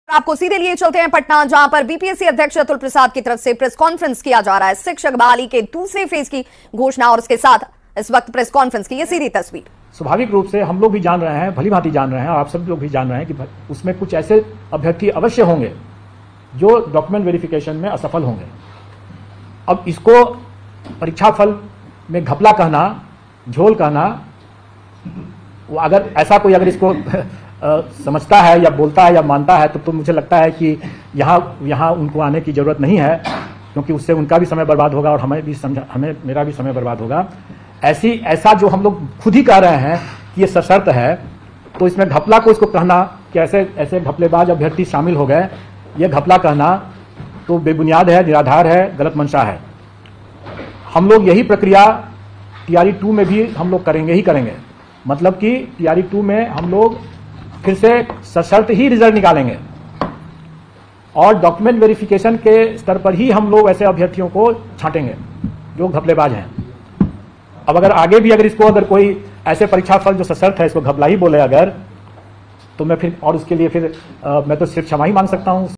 आपको सीधे लिए चलते हैं पटना, जहां पर बीपीएससी अध्यक्ष अतुल प्रसाद की तरफ से प्रेस कॉन्फ्रेंस किया जा रहा है। शिक्षक बहाली के दूसरे फेज की घोषणा और उसके साथ इस वक्त प्रेस कॉन्फ्रेंस की ये सीधी तस्वीर। स्वाभाविक रूप से हम लोग भी जान रहे हैं, भली भांति जान रहे हैं, और आप सब लोग भी जान रहे हैं कि उसमें कुछ ऐसे अभ्यर्थी अवश्य होंगे जो डॉक्यूमेंट वेरिफिकेशन में असफल होंगे। अब इसको परीक्षा फल में घपला कहना, झोल कहना, अगर ऐसा कोई अगर इसको समझता है या बोलता है या मानता है तो मुझे लगता है कि यहाँ उनको आने की जरूरत नहीं है, क्योंकि उससे उनका भी समय बर्बाद होगा और मेरा भी समय बर्बाद होगा। ऐसा जो हम लोग खुद ही कह रहे हैं कि ये सशर्त है, तो इसमें घपला को इसको कहना कि ऐसे घपलेबाज अभ्यर्थी शामिल हो गए, ये घपला कहना तो बेबुनियाद है, निराधार है, गलत मंशा है। हम लोग यही प्रक्रिया टीआरई 2 में भी हम लोग करेंगे ही करेंगे। मतलब कि टीआरई 2 में हम लोग फिर से सशर्त ही रिजल्ट निकालेंगे और डॉक्यूमेंट वेरिफिकेशन के स्तर पर ही हम लोग ऐसे अभ्यर्थियों को छांटेंगे जो घपलेबाज हैं। अब आगे भी अगर कोई ऐसे परीक्षा फल जो सशर्त है इसको घपला ही बोले अगर, तो मैं फिर और उसके लिए मैं तो सिर्फ क्षमा ही मांग सकता हूं।